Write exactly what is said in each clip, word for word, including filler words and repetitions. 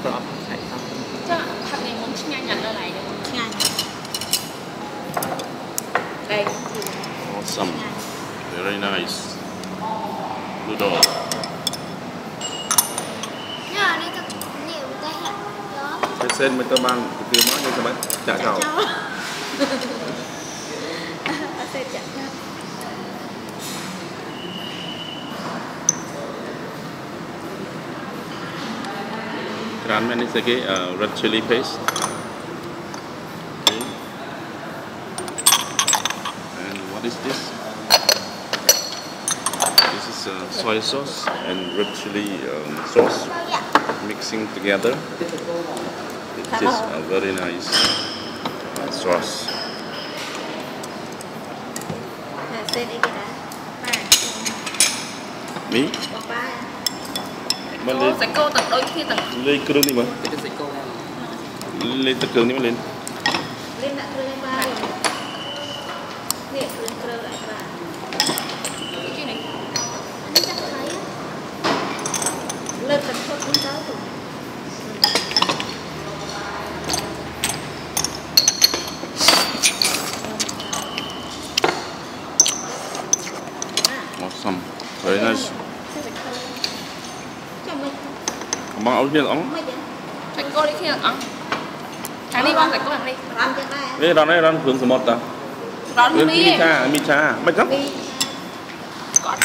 ក្របឆៃxong chắc thật này muốn nhanh nhận ra này để muốn nhanh đây awesome very nice noodle nhờ đi thật nhiều cái hạt đó cái sen mình tao mang từ từ món như thế này chả chào sẽ chả chào ramen is again uh, red chili paste. Okay. And what is this? This is uh, soy sauce and red chili um, sauce mixing together. It is a very nice uh, sauce. Me? cô sẽ cô tận đôi khi tận lên cương đi mà cái sẽ cô lên tất cương đi mà lên lên lại lên ba nè lên cương lại ba cái này anh chắc thấy lên tận thôi cũng tới rồi awesome very nice bằng áo kia ống thành cô đi khi là ống thằng đi bom thành cô thằng đi đây đón đây đón phường số một à đón mi mi cha mi cha bạch gấp có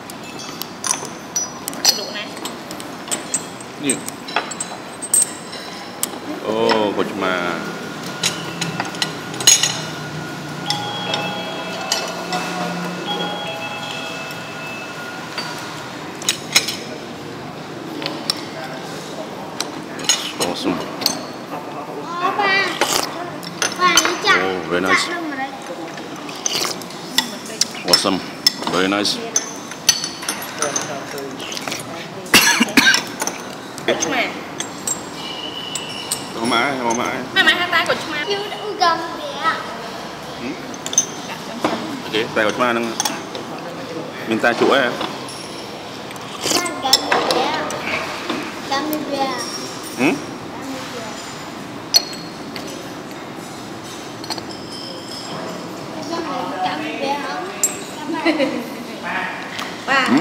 đủ này nhiều oh coach mà awesome. Oh, very nice. Awesome. Very nice. Có mã, có mã. Mai mai hai tay của chúng chưa đã gần kìa. Ok, tay của chúng ta đang mình tay chuỗi à? Gần kìa. Gần kìa. Ừ? Ba ừ?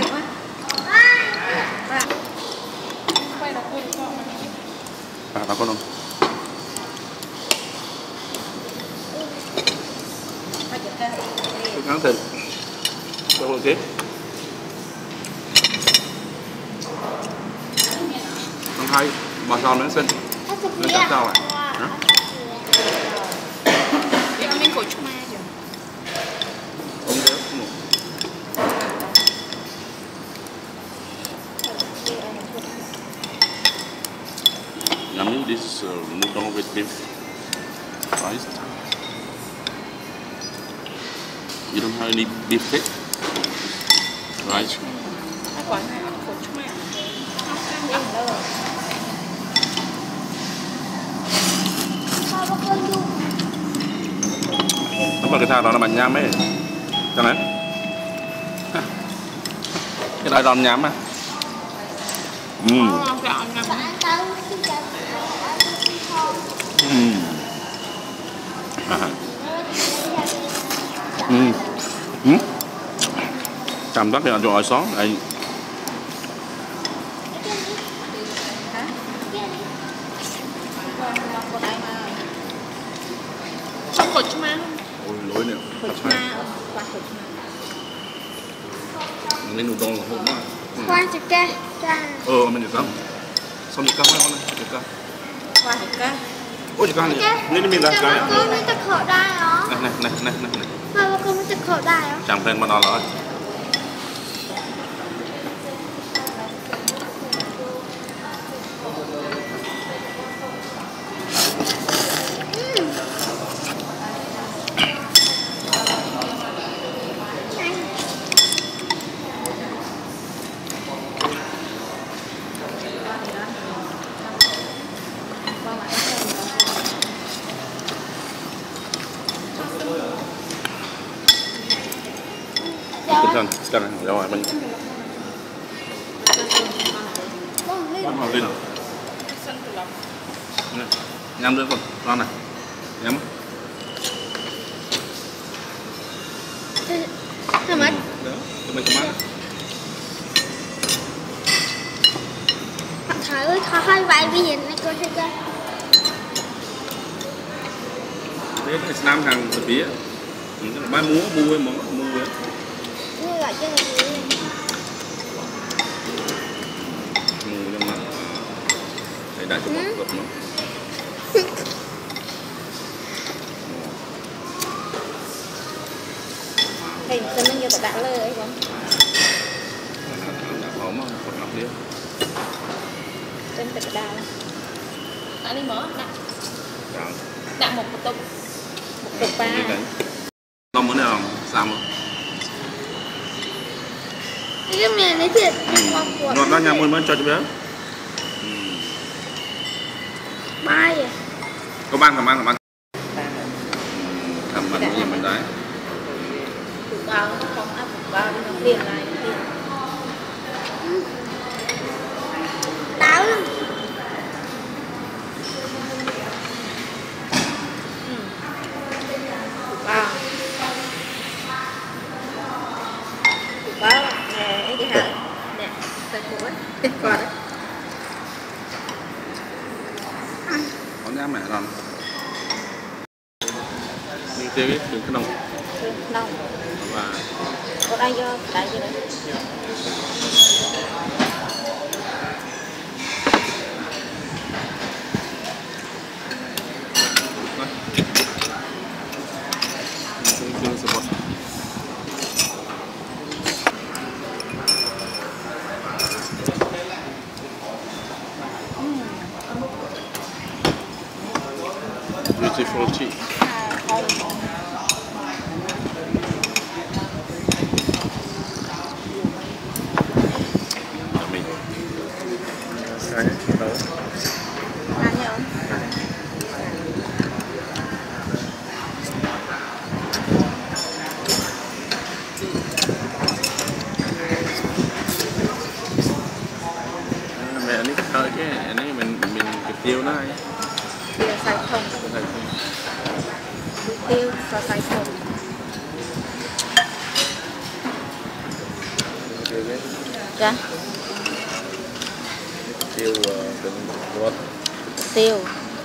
quay là cô được không? À, bà con không? Tôi kháng thịt. Đâu ok. Con hai, bà sao nữa xin. Nó chắc sao ạ? Hả? Em mình khổ chung mai rồi. Không đéo, không một. Yummy, this is uh, noodle with beef rice. You don't have any beef cake? Rice? Hai quán này ăn khổ chung mai. Không ăn đâu. Đúng là cái thang đó là bánh nhám ấy. Cho này. Cái này đòn nhám à. Ừm. Ừm. Ừm. Ừm. Cảm giác thì là chỗ xó này. Trong khổ chung mai không? Ôi lối nè. Khổ chung mai. Lên nụ đông là hộp mà. Khoan chụp ca. Ờ, mình được không? Xong được căng hay không này? Được căng. Khoan được căng. Ôi, được căng này. Nên mình ra cái Cô mới tập khổ đai hả? này. Này, này, này, này, này. Mà cô mới tập khổ đai hả? Chẳng tên mà nó rồi. Sekarang, sekarang, jawab apa? Mana lin? nhắm nữa con con này nhắm Sao mất? đó mình có mắt Trời ơi, thôi vài vì hiện này coi thấy chưa? đấy là Nam hàng từ phía ba múa mua món mua Như gọi cho người gì? mua cho nó để đại cho bọc gập nó Hình cho mình vô đã lời ấy không? đã khó mà còn lọc đi Trên tịch đào. Đã đi mở đặt chào đặt một tục Một tục ba. tôm món này không sao không Cái miền này thiệt. ngọt đó nhà muốn mới cho chị bé Mai à? có ban làm ăn làm ăn làm ăn gì mình đấy Tục bao, không áp tục bao đi nó liền lại liền. Đáo lắm. Bao bao nè cái hả nè cái của cái quả đó có nhám mẹ làm như tiêu cái đường cái nông nông và có ai vô tại gì đấy tương sơ bột beautiful tea. Mình cái nấu ăn nhở mẹ ní hơi cái này mình mình cái tiêu nó hay tiêu xay không tiêu xay xay không dạ tiêu từng ruột tiêu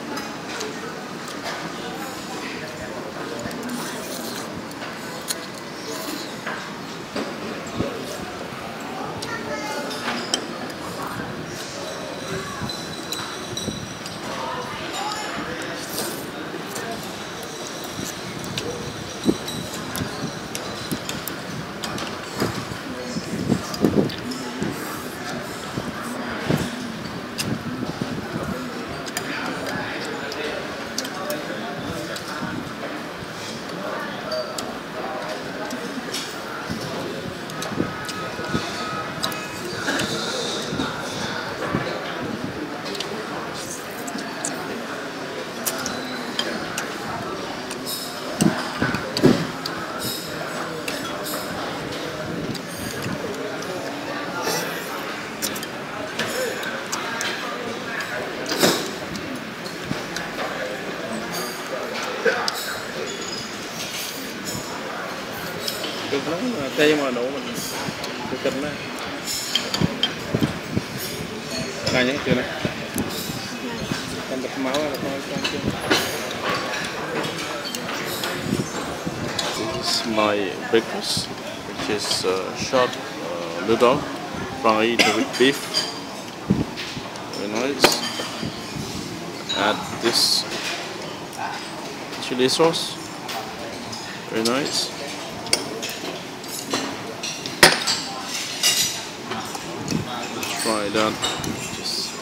cực lắm mà cây mà nấu mình cực kinh đấy này nhé chưa này con đập máu là con con chưa this is my breakfast which is uh, short uh, noodle fried with beef very nice add this chili sauce very nice try that just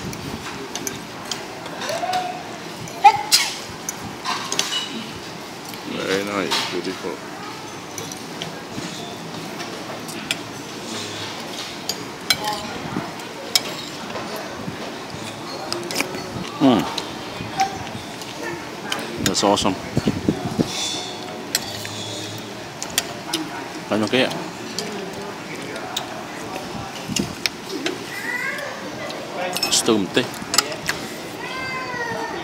very nice beautiful mm. That's awesome bao nhiêu cái ạ Stum tí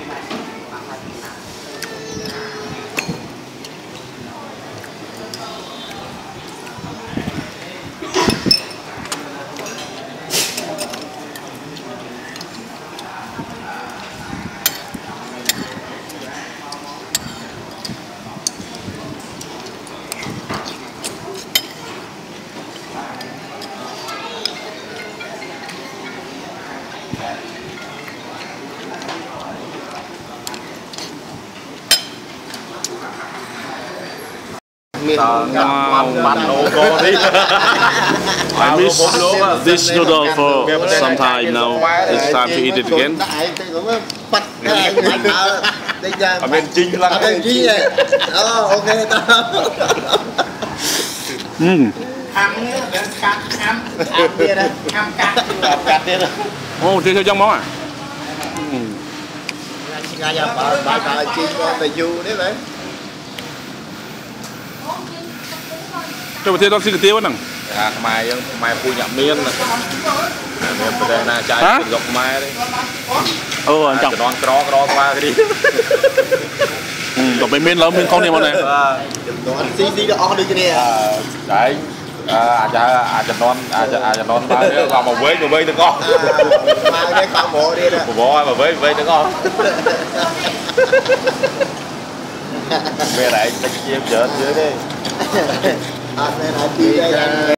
I miss this noodle for some time now. It's time to eat it again. អត់មានជីងឡើងអត់មានជីងទេអូអូខេតើ Mm. ខាំនេះវាកាត់ខាំខាំទៀតខាំកាត់កាត់ទៀត Oh, chơi theo trong món à? Ừ. ឆ្ងាញ់អាបើបើបើជីងគាត់ទៅយូរនេះមែន Cho một thiên con xin cái tiêu nè. អាខ្មែរយើងខ្មែរពូញអត់មានមានប្រទេសណាចាយយកខ្មែរទេ Ừ, anh chồng. ចនក្រក្រស្វាគេ Ừ, còn bên bên lớn bên con này món này. បាទស៊ីស៊ីក៏អស់ដូចគ្នាតែអាចអាចចំនួនអាចអាចចំនួនបើក៏មកវិញមកវិញទាំងអស់មកនេះខំមកទៀតបបឲ្យមកវិញវិញទាំងអស់មានតែតិចជាច្រើនទេអត់មានអាជី